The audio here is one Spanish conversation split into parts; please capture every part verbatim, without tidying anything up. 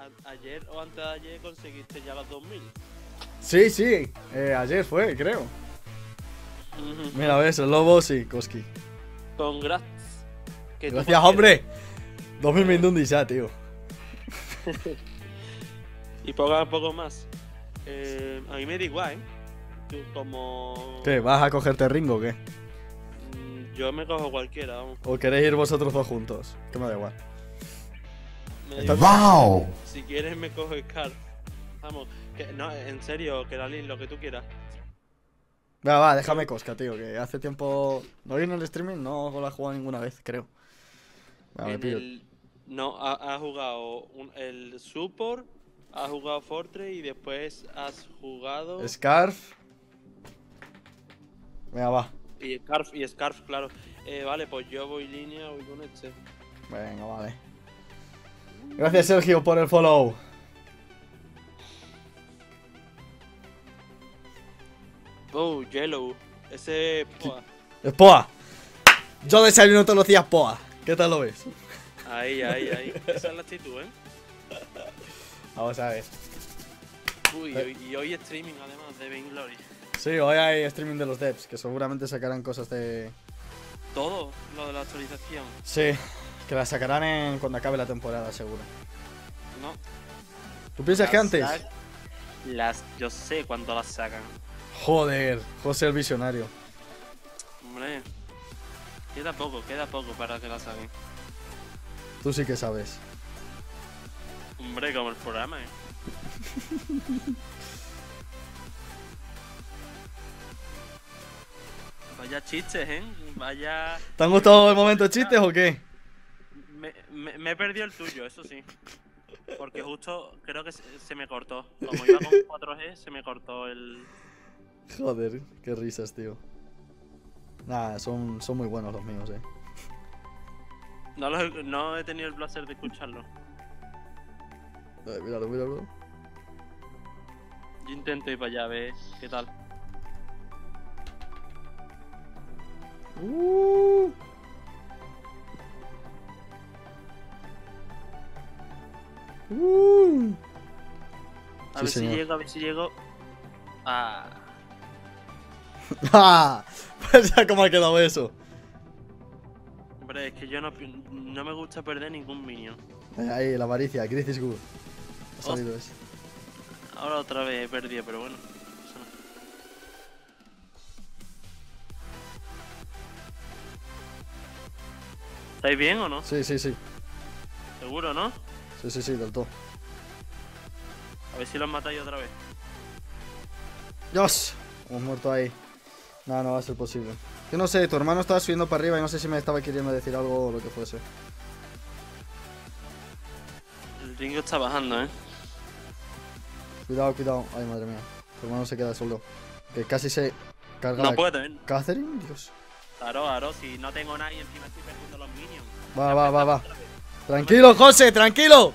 a, ayer o antes de ayer conseguiste ya los dos mil. Sí, sí, eh, ayer fue, creo. Mira, ves, el lobo, sí, Koski. Congrats. Gracias, hombre. dos mil mindundis ya, tío. Y poco a poco más. Eh, a mí me da igual, ¿eh? Tú como... ¿Qué? ¿Vas a cogerte Ringo o qué? Yo me cojo cualquiera, vamos. ¿O queréis ir vosotros dos juntos? Que me da igual. Me da igual. ¡Wow! Si quieres me cojo Scarf. Vamos, que, no, en serio, que Dalí, lo que tú quieras. Va, va, déjame Cosca, tío, que hace tiempo... No vi en el streaming, no la he jugado ninguna vez, creo. Va, me En pido. el... No, ha, ha jugado un- el Support, ha jugado Fortress y después has jugado... Scarf. Venga, va. Y Scarf, y Scarf, claro. Eh, vale, pues yo voy línea, voy con este. Venga, vale. Gracias, Sergio, por el follow. Oh, Yellow. Ese... Pua. ¡Poa! Yo desayuno todos los días Poa. ¿Qué tal lo ves? Ahí, ahí, ahí. Esa es la actitud, ¿eh? Vamos a ver. Uy, y hoy, y hoy streaming además de Vainglory. Sí, hoy hay streaming de los devs, que seguramente sacarán cosas de... Todo lo de la actualización. Sí, que las sacarán en... cuando acabe la temporada, seguro. No. ¿Tú piensas que Las antes? sac- Las... Yo sé cuándo las sacan. Joder, José el visionario. Hombre. Queda poco, queda poco para que las saquen. Tú sí que sabes. Hombre, como el programa, ¿eh? Vaya chistes, ¿eh? Vaya... ¿Te han gustado el momento chistes o qué? Me, me, me he perdido el tuyo, eso sí. Porque justo creo que se, se me cortó. Como iba con cuatro G, se me cortó el... Joder, qué risas, tío. Nah, son, son muy buenos los míos, eh. No, lo he- no he tenido el placer de escucharlo. Ay, míralo, míralo. Yo intento ir para allá a ver qué tal. Uh. Uh. A Sí, ver señor. si llego, a ver si llego. Ah. ¡Ah! Pues ya cómo ha quedado eso. Hombre, es que yo no, pi- no me gusta perder ningún minion. Ahí, ahí, la avaricia, Chris is good. Ha salido ese. Ahora otra vez he perdido, pero bueno. Eso no. ¿Estáis bien o no? Sí, sí, sí. Seguro, ¿no? Sí, sí, sí, del todo. A ver si los matáis otra vez. ¡Dios! Hemos muerto ahí. No, no va a ser posible. Yo no sé, tu hermano estaba subiendo para arriba y no sé si me estaba queriendo decir algo o lo que fuese. El Ringo está bajando, ¿eh? Cuidado, cuidado. Ay, madre mía. Tu hermano se queda solo. Que casi se carga No la... puedo, ¿eh? ¿Catherine? Dios. Claro, claro, si no tengo nadie encima estoy perdiendo los minions. Va, va, va, va. Tranquilo, José, tranquilo.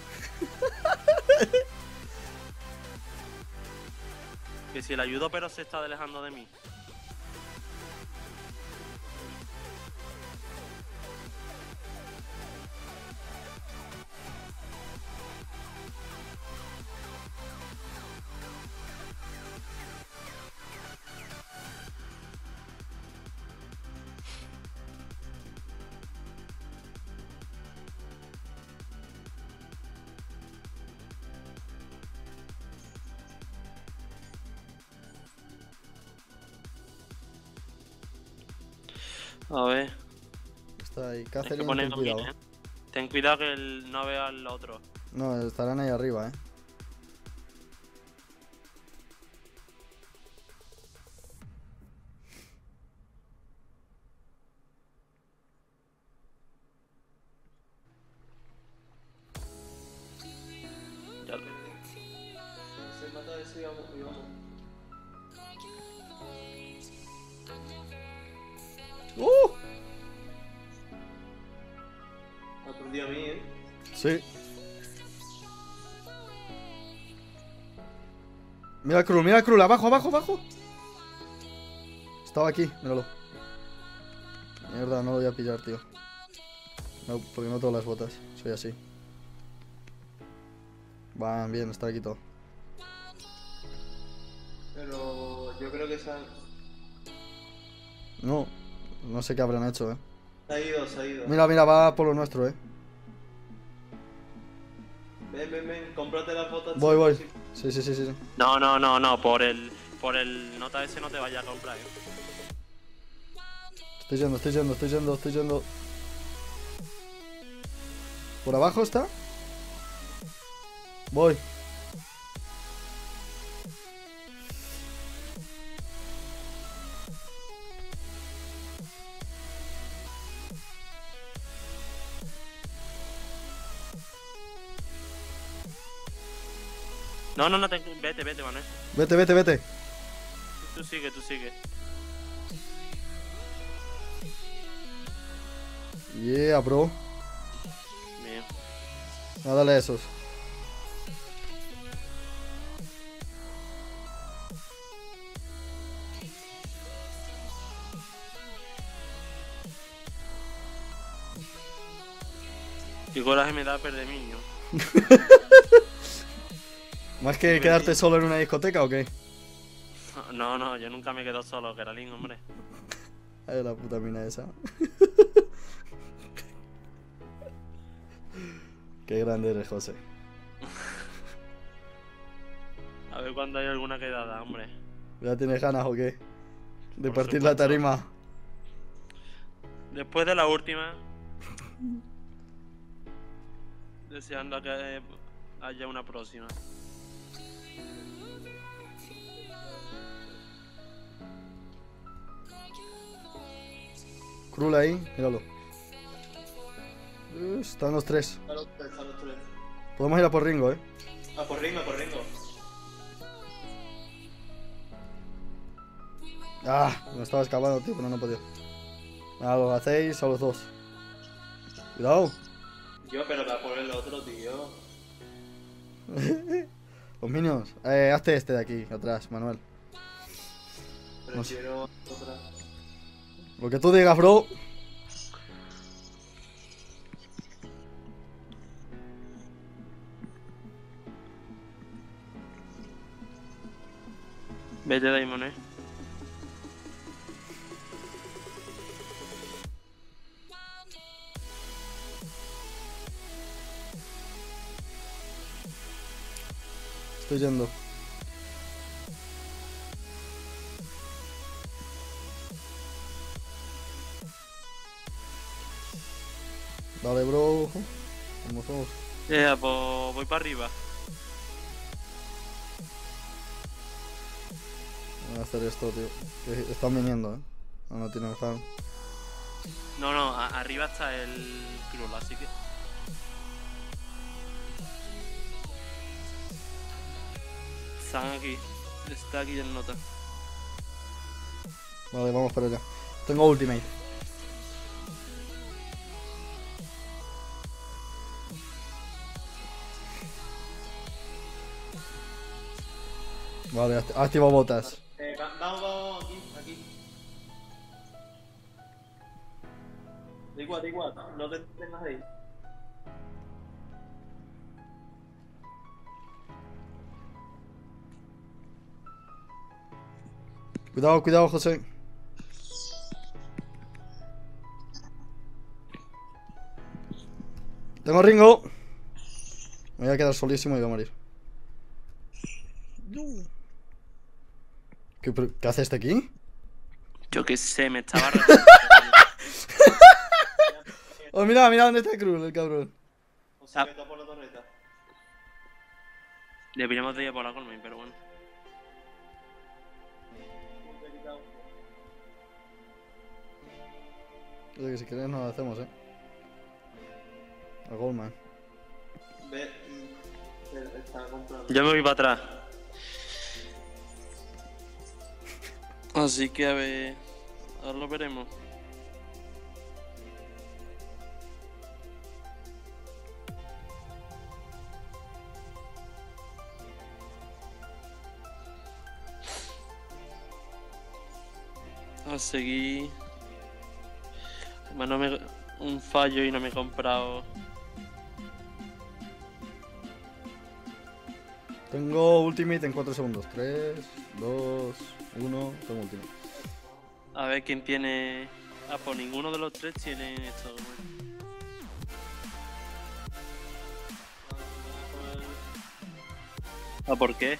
Que si le ayudo pero se está alejando de mí. A ver. Está ahí. Hay que Catherine, poner ten con bien, cuidado. ¿eh? Ten cuidado que el- no vea al otro. No, estarán ahí arriba, eh. Ya lo Se mata ese y vamos, y vamos. ¡Uh! Otro día a mí, ¿eh? Sí. Mira el Krul, mira el Krul, abajo, abajo, abajo. Estaba aquí, míralo. Mierda, no lo voy a pillar, tío. No, porque no tengo las botas. Soy así. Va bien, está aquí todo. Pero yo creo que se, han... No, no sé qué habrán hecho, eh. se ha ido, se ha ido. Mira, mira, va por lo nuestro, eh. Ven, ven, ven, cómprate la foto. Voy, voy. Sí, sí, sí, sí. sí. No, no, no, no, por el. Por el nota ese no te vayas a comprar, eh. Estoy yendo, estoy yendo, estoy yendo, estoy yendo. ¿Por abajo está? Voy. No, no, no, te... vete, vete, Manuel. Vete, vete, vete. Tú sigue, tú sigue. Yeah, bro. Bien. Ah, dale a esos. Qué coraje me da perder niño. ¿Más que quedarte solo en una discoteca o qué? No, no, yo nunca me quedo solo, Geralín, hombre. Ay, la puta mina esa. Qué grande eres, José. A ver cuándo hay alguna quedada, hombre. ¿Ya tienes ganas o qué? De Por partir la supuesto. tarima. Después de la última. Deseando que haya una próxima. Krul ahí, míralo. Uh, están los tres. A los tres, a los tres. Podemos ir a por Ringo, eh. A por Ringo, a por Ringo. Ah, me estaba escapando, tío, pero no podía. Nada, lo hacéis a los dos. Cuidado. Yo, pero va por el otro, tío. Los minions. Eh, hazte este de aquí, atrás, Manuel. Prefiero otra. Lo que tú digas, bro. Vete, Daimon, eh. Estoy yendo. Dale, bro. Vamos todos. Ya, pues voy para arriba. Voy a hacer esto, tío. Que están viniendo, eh. No, no tienen farm. No, no, a- arriba está el Krull, así que. Están aquí. Está aquí el nota. Vale, vamos para allá. Tengo ultimate. Vale, act- activo botas. Eh, va- vamos, vamos, aquí, aquí. Da igual, da igual, no te tengas ahí. Cuidado, cuidado, José. Tengo Ringo. Me voy a quedar solísimo y voy a morir. ¿Qué, pero- ¿qué hace este aquí? Yo qué sé, me estaba. Oh, mira, mira dónde está Krul, el cabrón. O sea, vete a por la torreta. Deberíamos de ir por la Colmain, pero bueno. Oye, que si queréis nos lo hacemos, eh. A Goldman. Ve, mm, se está comprando. Yo me voy para atrás. Así que a ver. Ahora lo veremos. A seguir. Además, no me... un fallo y no me he comprado. Tengo ultimate en cuatro segundos. tres, dos, uno. Tengo ultimate. A ver quién tiene. Ah, pues ninguno de los tres tiene esto. Bueno. ¿Ah, por qué?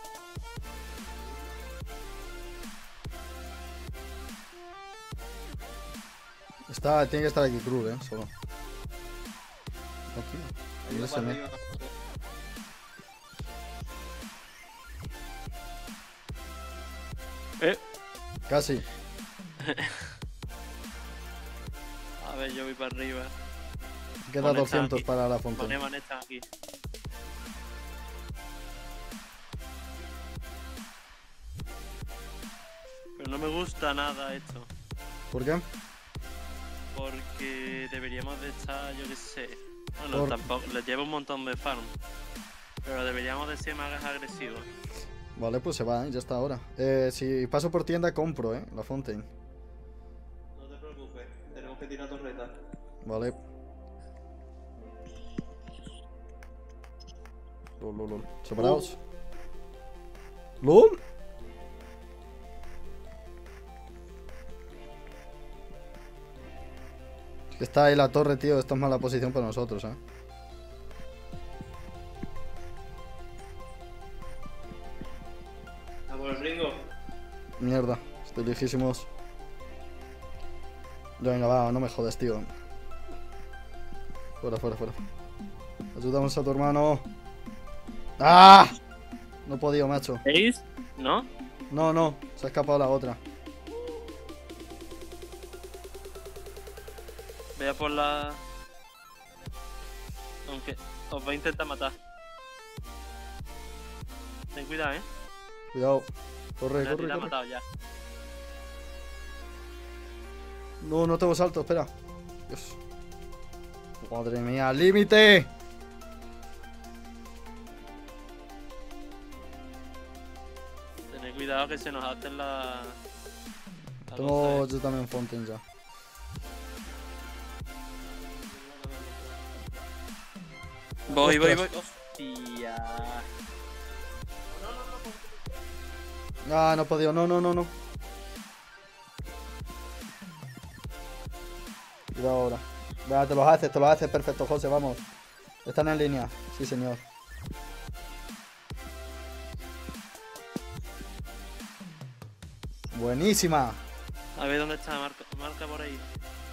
Está, tiene que estar aquí Krul, eh, solo. Aquí. ¿Dónde se me? Eh. Casi. A ver, yo voy para arriba. Queda Vale, doscientos está aquí. para la Vale, fontaine. vale, está aquí. Pero no me gusta nada esto. ¿Por qué? Porque deberíamos de estar, yo qué sé. Bueno, Por- tampoco. Les lleva un montón de farm. Pero deberíamos de ser más agresivos. Vale, pues se va, ¿eh? Ya está ahora. Eh, si paso por tienda, compro, eh, la fontaine. No te preocupes, tenemos que tirar torreta. Vale. Lol, lol, lol. Separados. ¿Lol? Es que está ahí la torre, tío. Esto es mala posición para nosotros, eh. A por el Ringo. Mierda, estoy lejísimos. Ya, venga, va, no me jodas, tío. Fuera, fuera, fuera. Ayudamos a tu hermano. ¡Ah! No he podido, macho. ¿Veis? ¿No? No, no, se ha escapado la otra. Vea por la. Aunque os va a intentar matar. Ten cuidado, eh. Cuidado. Corre, Ya, corre, te ha corre. matado ya. No, no tengo salto, espera. Dios. Madre mía, límite. Tened cuidado que se nos hacen la. la Tengo cosa, yo también fontaine ya. eh. Voy, voy, voy. Ostras. Hostia. Ah, no he podido, no, no, no, no. Cuidado ahora. Venga, te los haces, te los haces perfecto, José, vamos. Están en línea, sí señor. Buenísima. A ver dónde está, marca, marca por ahí.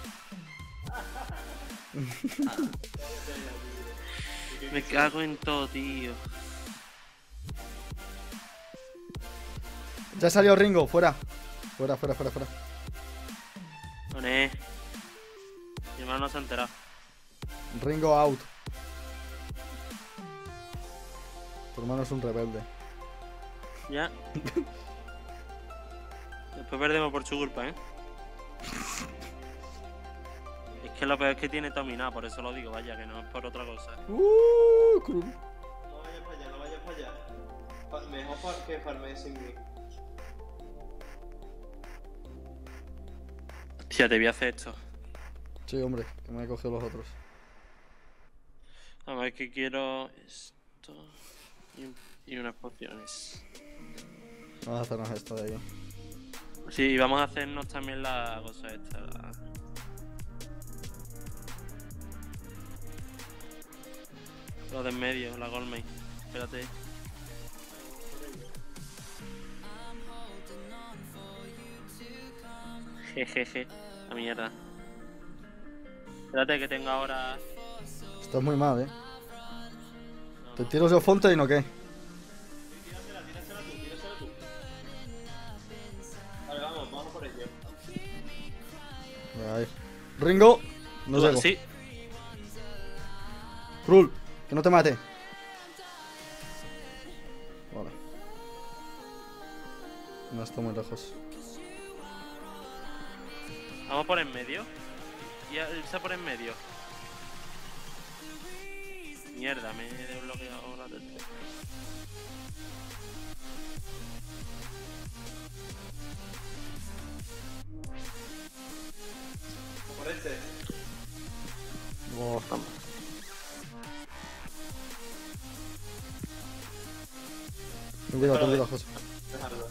Me cago en todo, tío. Ya salió Ringo, fuera. Fuera, fuera, fuera, fuera. Poné. Mi hermano no se ha enterado. Ringo out. Tu hermano es un rebelde. Ya. Después perdemos por su culpa, ¿eh? Es que lo peor es que tiene dominado, por eso lo digo, vaya, que no es por otra cosa. Uh, Krul. No vayas para allá, no vayas para allá. Fa- Mejor fa- que farme sin mí. Tía, te voy a hacer esto. Sí, hombre, que me he cogido los otros. A ver, que quiero esto y, y unas pociones. Vamos a hacernos esto de ahí. Sí, y vamos a hacernos también la cosa esta. La... Lo de en medio, la Goldmine. Espérate. Jejeje, la mierda. Espérate que tengo ahora. Estás muy mal, eh. ¿Te tiro yo fontaine o qué? Tírasela, tírasela tú, tírasela tú. Vale, vamos, vamos por ello. Ahí. Ringo. No Tú, llego. sí. Krul, que no te mate. Vale. No está muy lejos. Vamos por en medio. Y a- irse por en medio. Mierda, me he desbloqueado la tercera. Por este. Oh. Ten cuidado, ten cuidado, José. Dejarlo.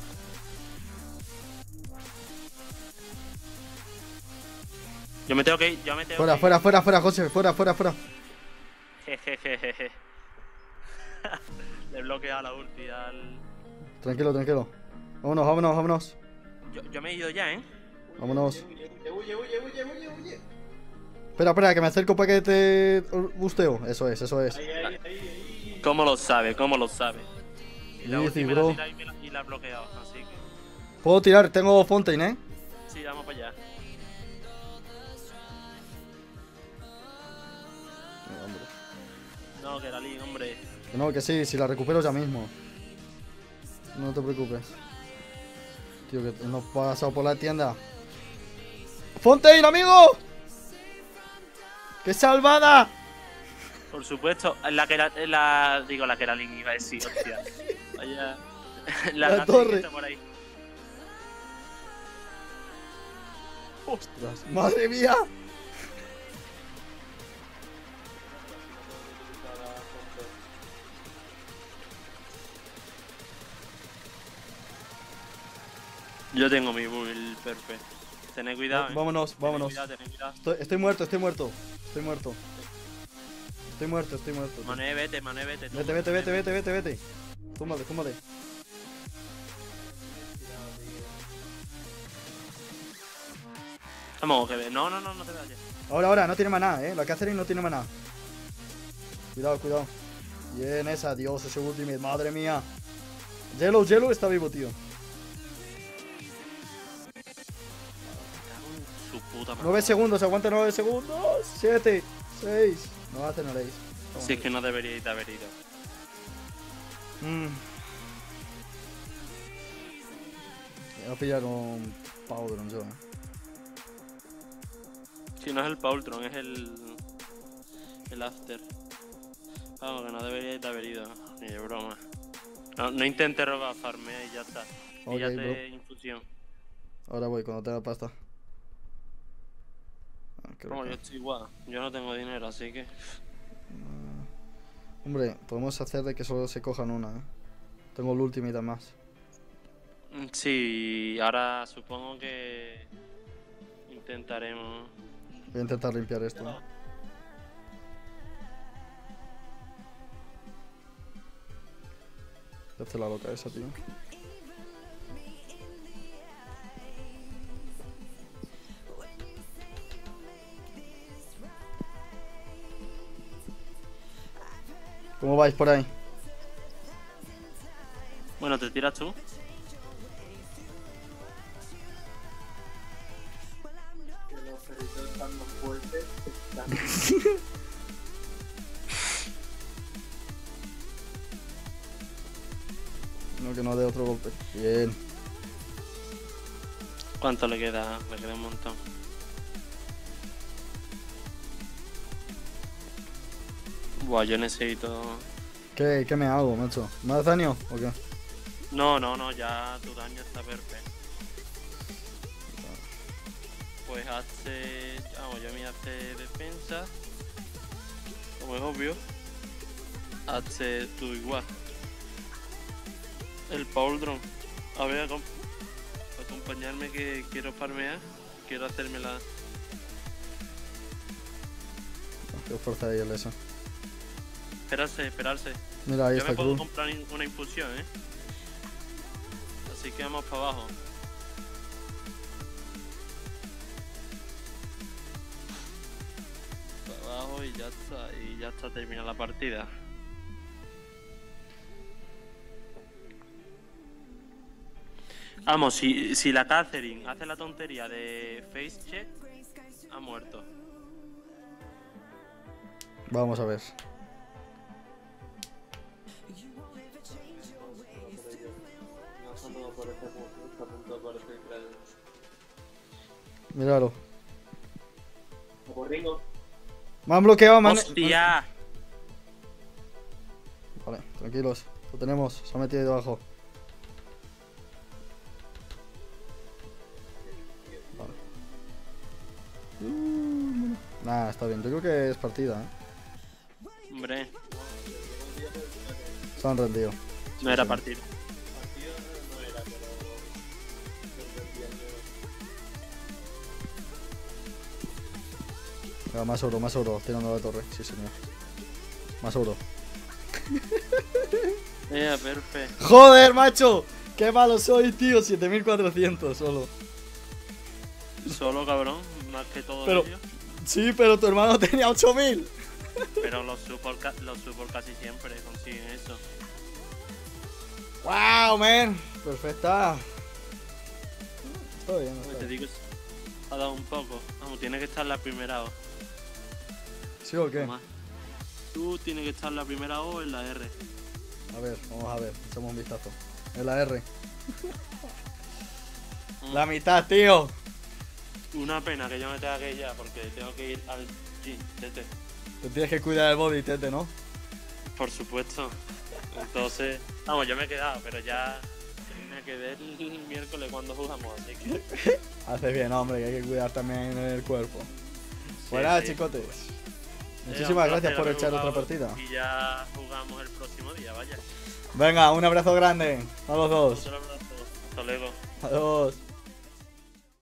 Yo me tengo que ir, yo me tengo Fuera, que fuera, fuera, fuera, José. Fuera, fuera, fuera. ir. Jejejeje. Le he bloqueado la ulti al... Tranquilo, tranquilo. Vámonos, vámonos, vámonos. Yo, yo me he ido ya, ¿eh? Vámonos. Huye, huye, huye, huye, huye, huye. Espera, espera, que me acerco para que te busteo. Eso es, eso es. Ahí, ahí, ahí, ahí. ¿Cómo lo sabe? ¿Cómo lo sabe? Y la Easy, ulti me la bro. ha tirado y, me la, y la ha bloqueado, así que... Puedo tirar, tengo Fontaine, ¿eh? Sí, vamos para allá. No, hombre. No, que la Lin, hombre. Que no, que sí, si la recupero ya mismo. No te preocupes. Tío, que hemos pasado por la tienda. ¡Fontaine, amigo! ¡Qué salvada! Por supuesto, la que la, la digo la que la Lin iba a decir, hostia. Vaya. La, La la torre. que está por ahí. ¡Ostras! ¡Madre mía! Yo tengo mi build perfecto. Tened cuidado, eh. Vámonos, Tened vámonos. cuidado, tened cuidado. Estoy, estoy muerto, estoy muerto. Estoy muerto. Estoy muerto, estoy muerto. tío. Mané, vete, mané, vete. tú, Vete, vete, Mané, vete, vete, vete, vete. Túmbate, túmbate. Vamos, que ve. No, no, no, no te vayas. Ahora, ahora, no tiene maná, eh. La Catherine no tiene maná. Cuidado, cuidado. Bien, esa, Dios, ese ultimate, madre mía. Yellow, Yellow está vivo, tío. Su puta madre. nueve segundos, aguanta nueve segundos. siete, seis. No hace, no leéis. Si es que no deberíais de haber ido. Mm. Voy a pillar un Powdron yo, eh. Si no es el Paultron, es el. El After. Vamos, que no deberíais de haber ido. Ni de broma. No, no intentes robar, farmea y ya está. Ok, Y ya bro. te infusión. Ahora voy, cuando tenga pasta. Ah, creo No, que- yo estoy igual. Yo no tengo dinero, así que. Hombre, podemos hacer de que solo se cojan una, eh. Tengo el ultimate más. Mm, Sí, ahora supongo que. Intentaremos. Voy a intentar limpiar esto. ¿eh? ¿Qué hace la loca esa, tío? ¿Cómo vais por ahí? Bueno, ¿te tiras tú? Que los perritos están más fuertes. Están... No, que no dé otro golpe. Bien. ¿Cuánto le queda? Le queda un montón. Buah, yo necesito. ¿Qué, qué me hago, macho? ¿Me das daño o qué? No, no, no, ya tu daño está perfecto. Pues hace. Vamos, yo me hace defensa. Como es obvio. Hace tú igual. El Pauldron. A ver, acom- acompañarme que quiero farmear. Quiero hacerme la. Qué fuerza hay el eso. Esperarse, esperarse. Mira, ahí Yo está me puedo Cruz. comprar in- una infusión, eh. Así que vamos para abajo. Para abajo y ya está. Y ya está terminada la partida. Vamos, si, si la Catherine hace la tontería de face check, ha muerto. Vamos a ver. No son todo por este punto, está a punto de aparecer Kratos. Míralo. Como Ringo. Me han bloqueado, man. ¡Hostia! Vale, tranquilos. Lo tenemos. Se ha metido ahí debajo. Vale. Uh, Nah, está bien. Yo creo que es partida, ¿eh? Hombre, Se han rendido. no era sí. partido. Venga, más oro, más oro, tirando la torre. Sí, señor. Más oro. Eh, perfecto. ¡Joder, macho! ¡Qué malo soy, tío! siete mil cuatrocientos solo. Solo, cabrón, más que todo Pero- ellos. Sí, pero tu hermano tenía ocho mil. Pero los support, ca- los support casi siempre consiguen eso. ¡Wow, man! Perfecta. Está bien, Pues está te bien. digo, ha dado un poco. Vamos, tiene que estar la primera O. ¿Sí o qué? Más. Tú tienes que estar la primera O en la R. A ver, vamos a ver. Echamos un vistazo. En la R. La mitad, tío. Una pena que yo me tenga que ir ya porque tengo que ir al gym, tete. Te tienes que cuidar el body, tete, ¿no? Por supuesto. Entonces, vamos, yo me he quedado, pero ya me quedé el miércoles cuando jugamos, así que. Haces bien, hombre, que hay que cuidar también el cuerpo. Sí, Bueno, sí. chicotes. Eh, Muchísimas un gracias placer por haber echar otra jugado partida. Y ya jugamos el próximo día, vaya. Venga, un abrazo grande a los dos. Un solo abrazo. Hasta luego. Adiós.